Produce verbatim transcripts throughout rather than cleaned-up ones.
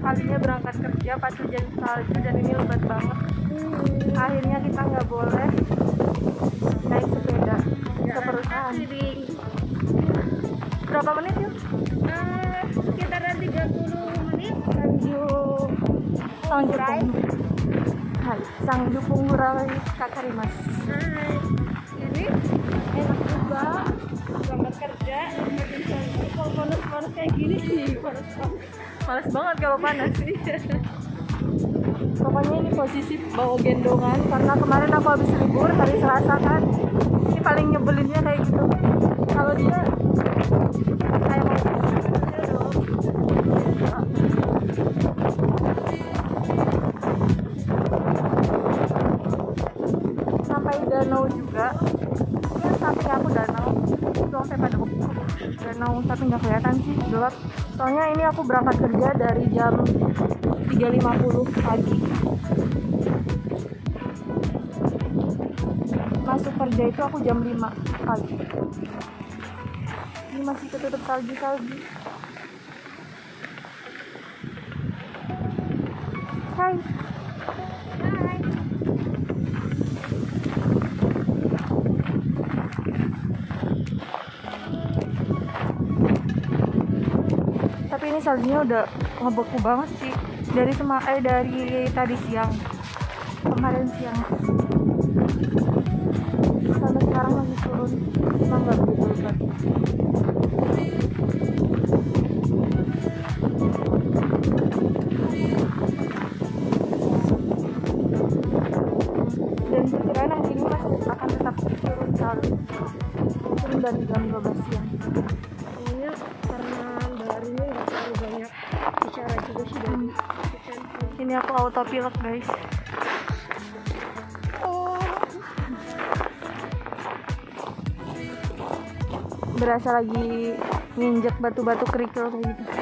kalinya berangkat kerja pas hujan salju dan ini lebat banget. Akhirnya kita nggak boleh naik sepeda ke perusahaan. Berapa menit yuk? Uh, sekitaran tiga puluh menit. Sanju Sanju Hai, Sanju Punggurai Kakarimas. Hai. Ini enak juga berangkat kerja. Kalau panas-panas kayak gini sih, panas-panas. Males banget kalau panas sih. Pokoknya ini posisi bawa gendongan karena kemarin aku habis libur hari Selasa kan. Ini paling nyebelinnya kayak gitu. Kalau dia kayak mau kerja dong. Sampai danau juga. Ini samping aku danau. Itu sampai pada danau tapi nggak kelihatan sih, gelap. Soalnya ini aku berangkat kerja dari jam tiga lima puluh pagi. Masuk kerja itu aku jam lima pagi. Ini masih ketutup salju-salju. Hai. Hai. Tapi ini saljunya udah ngebeku banget sih. Dari sema eh dari tadi siang. Kemarin siang. Sampai sekarang masih turun. Cuma nggak begitu lebat. Dan perkiraan hari ini masih akan tetap turun salju. Turun dari jam dua belas siang. Kayaknya karena barunya nggak terlalu banyak bicara juga sih dari hujan. Ini aku autopilot guys. Berasa lagi nginjek batu-batu kerikil kayak gitu.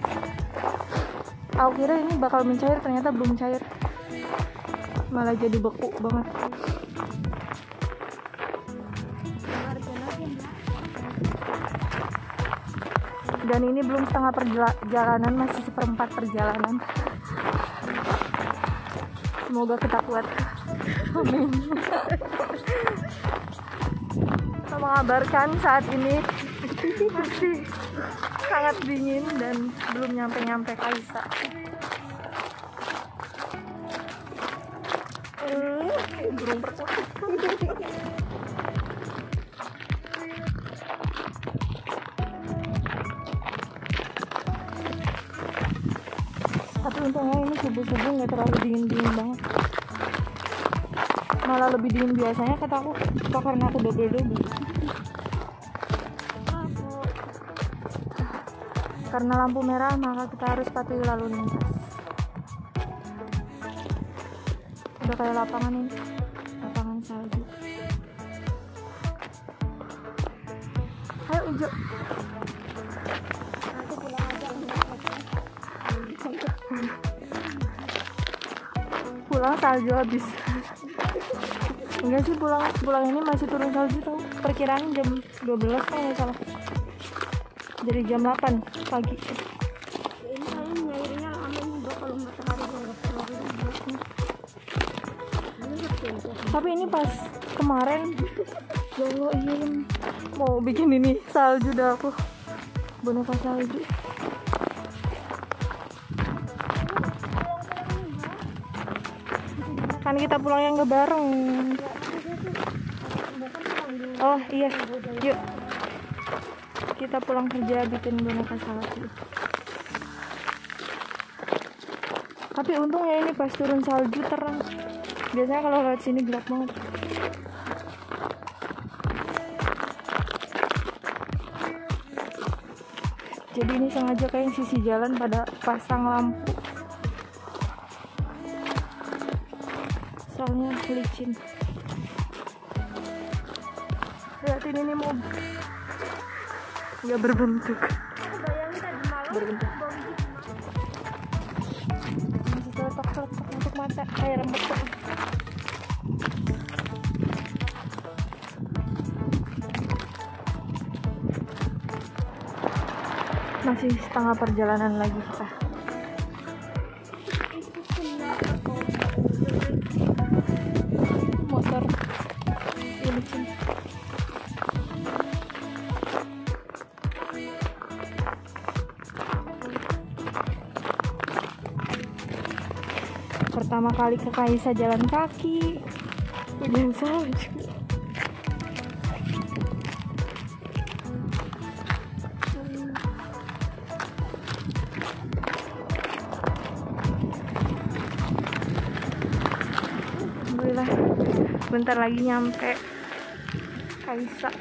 Aku kira ini bakal mencair, ternyata belum cair. Malah jadi beku banget. Dan ini belum setengah perjalanan, masih seperempat perjalanan. Semoga kita kuat. Amin. Mengabarkan saat ini masih sangat dingin dan belum nyampe-nyampe Kaisa. Hmm, burung perkutut. Tapi untungnya ini subuh-subuh nggak terlalu dingin-dingin banget. Malah lebih dingin biasanya kata aku. Apa karena aku double-double? Karena lampu merah maka kita harus patuhi lalu lintas. Udah kayak lapangan ini, lapangan salju. Ayo hijau. Nanti pulang aja. Pulang salju habis. Enggak sih, pulang pulang ini masih turun salju tau. Perkiraan jam dua belas kan ya salah. Dari jam delapan pagi. Ini kalian nyairnya aman juga kalau matahari nggak terlalu gelapnya. Tapi ini pas kemarin ya Allah ingin mau bikin ini salju dah aku. Boneka salju. Kan kita pulang yang gak bareng. Oh iya, yuk kita pulang kerja bikin boneka salju. Tapi untungnya ini pas turun salju terang. Biasanya kalau lewat sini gelap banget. Jadi ini sengaja kayak sisi jalan pada pasang lampu. Soalnya licin. Lihatin ini mobil. Nggak berbentuk. Bayangin tadi malam Berbentuk. Masih celetok-celetok untuk mata kayak rambut tuh. Masih setengah perjalanan lagi kita. pertama kali ke Kaisa jalan kaki, hujan salju. Alhamdulillah, bentar lagi nyampe Kaisa.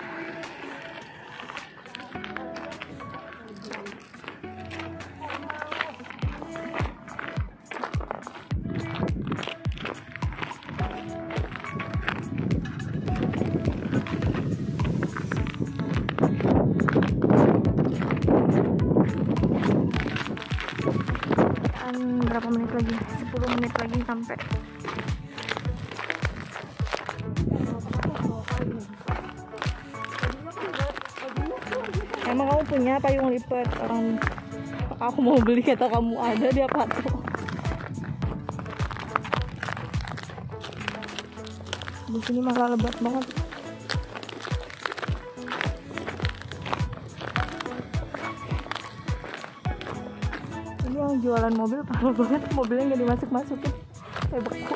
Berapa menit lagi? sepuluh menit lagi sampai. Emang kamu punya payung lipat? Orang aku mau beli kata kamu ada di apa tuh? Di sini malah lebat banget. Ini yang jualan mobil parah banget, mobilnya nggak dimasuk-masukin, kayak beku.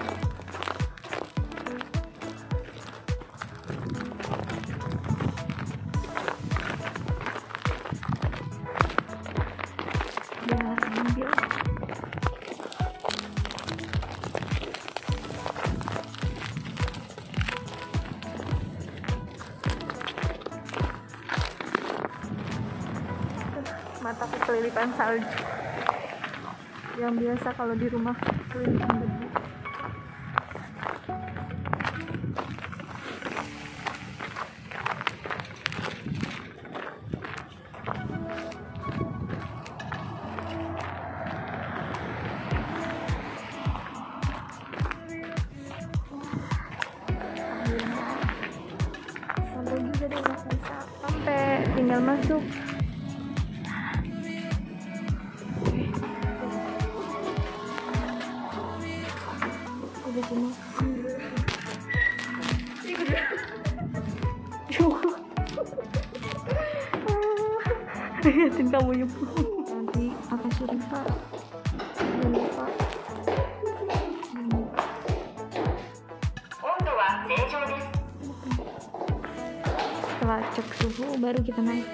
Dia ambil. Mataku kelilipan salju. Yang biasa kalau di rumah kelilipan debu. Sampai juga deh, bisa sampai, tinggal masuk. Di sini. Lihatin kamu nyupu. Nanti apa suruh Pak? Jangan lupa. Setelah cek suhu baru kita naik.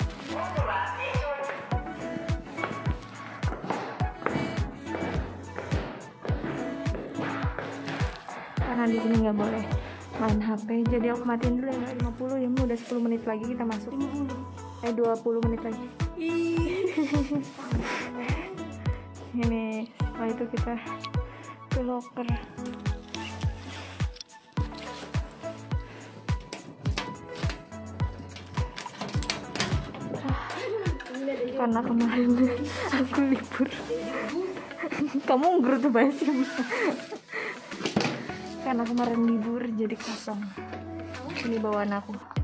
Karena di sini nggak boleh main H P, jadi aku matiin dulu ya. Lima puluh ya, udah sepuluh menit lagi kita masuk. Eh dua puluh menit lagi. Ini setelah itu kita ke loker. Karena kemarin aku libur. Kamu ngerut banget sih. Karena kemarin libur jadi kosong. Ini bawaan aku.